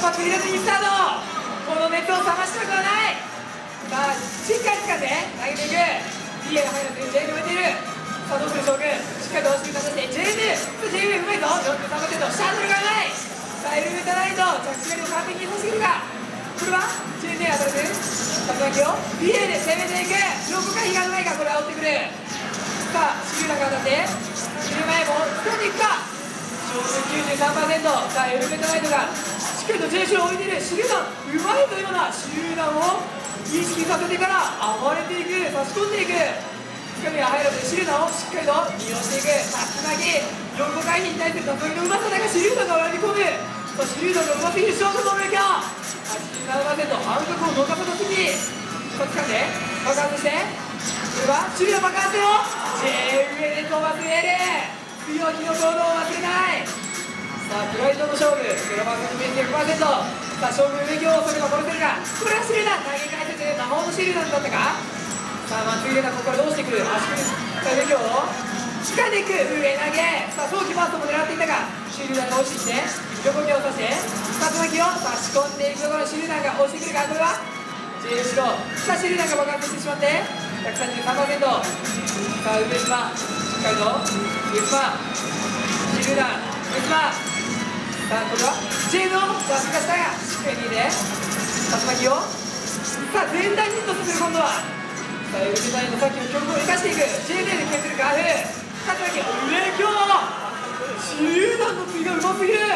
発入れずにスタート。この熱を冷ましたくはない。さあしっかり掴んで投げていく。 DA が入らずに J に置いている。さあどうする将軍。しっかりと押し出して J うまいぞ。 43% シャトルがうまい。さあエルメタライト着地よりも完璧にさせてくるか。これは J で当たる竜巻を DA で攻めていく。横回避がうまいか。これは追ってくる。さあシルナが当たってシル前も掴んでいくか。勝負 93%。 さあエルメタライトがしっかりと J 後ろ置いている。シルナうまいというようなシルナを意識させてから暴れていく。差し込んでいく。つかみが入らずシルナをしっかりと利用していく。竜巻横回避に対する竜巻のうまさだがシルナが割り込む。さあシルナがうますぎる。ショートの影響 87%。 反則を逃さなすぎ。さあ掴んで爆発して、これはシルナ爆発よ。 J 上で飛ばすエレ強気の行動を忘れない。さあプライドの勝負 0% ベース 100%。 さあ勝負上強をそれば殺せるか。これはシルナ投げ返せて魔法のシルナだったか。さあ松井玲奈ここからどうしてくる。足首さあ上強を掴んでいく。上投げ。さあ早期ファーストも狙っていたがシルナが押してきて横強を刺して竜巻を差し込んでいくところシルナが押してくるか。これは J 後ろ。さあシルナが爆発してしまって 133%。 さあ上島しっかりと上島シルナ上島。さあこれは J のさあしかしたがしっかり逃げて竜巻をさあ全体にヒットさせる。今度はさあエルメタイのさっきの曲を生かしていく。 J で削るか。竜巻上強シルナの次がうますぎる。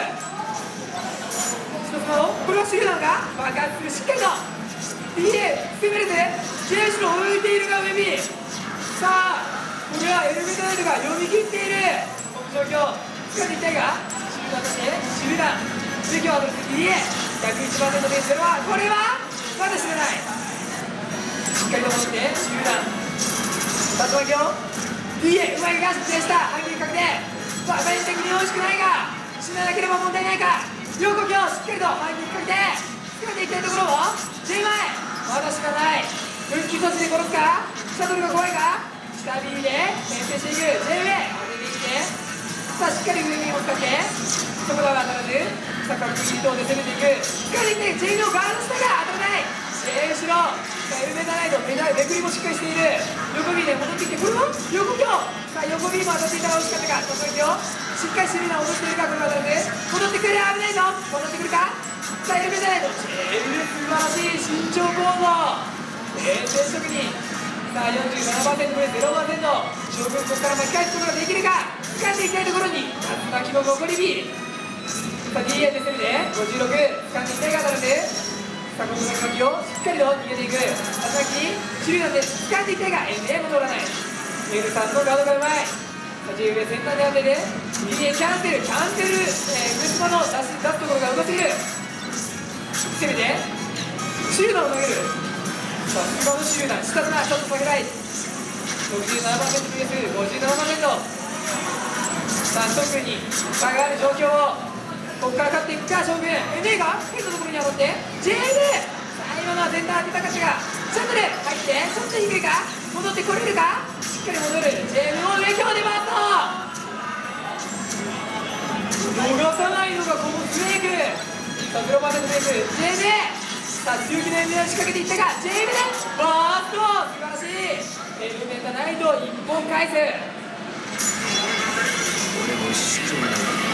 これはシルナが爆発する。しっかりと DA 攻めるぜ。 J 後ろ置いているが上に。さあこれはエルメタイトが読み切っている。この状況掴んでいきたいがシルナとしてシルナ上強を当たる DA 101% ベース0はこれはまだ知らない。しっかりと戻ってシルナ竜巻を DA うまいが失礼した。反撃確定。さあ面的に惜しくないが死ななければ問題ないか。横強しっかりと反撃確定。掴んでいきたいところを J 前まだ知らない。復帰措置で殺すか。シャトルが怖いか。下 B で牽制していく。 J 上当てていってさあしっかり上にも使ってそこが当たらずさあ各移動で攻めていく。掴んでいって J のガード下が当たらない。 J 後ろさあエルメタライトめくりもしっかりしている。横 B で戻ってきてこれは横強。さあ横 B も当たっていたら惜しかったか。その時をしっかりシルナを落としているか。これは当たらず戻ってくる。危ないぞ。戻ってくるか。さあエルメタライト J 素晴らしい慎重行動連戦職人。さあ 47% これ 0%。 将軍ここから巻き返すことができるか。掴んでいきたいところに竜巻の残り B。 さあ DA で攻めて56掴んでいきたいが当たるんでさあこの竜巻をしっかりと逃げていく。竜巻シルナで掴んでいきたいが NA も通らない。L3 のガードがうまい。さあ J 上先端で当てて DA キャンセル上島の出すところがうますぎる。攻めてシルナを投げる。さあ今のシルナ下綱ちょっと下げない。 67% vs 57%。さあ特に差がある状況をここから勝っていくか将軍。 NA が変なところに当たって J でさあ今のは全体当てたかったがシャトル入ってちょっと低いか。戻ってこれるか。しっかり戻る。 J の上強でバースト逃さないのがこのスネーク。さあ 0% ベース J でさあ強気の NA を仕掛けていったが J でバースト素晴らしい。エルメタナイト1本返す。 俺も死刑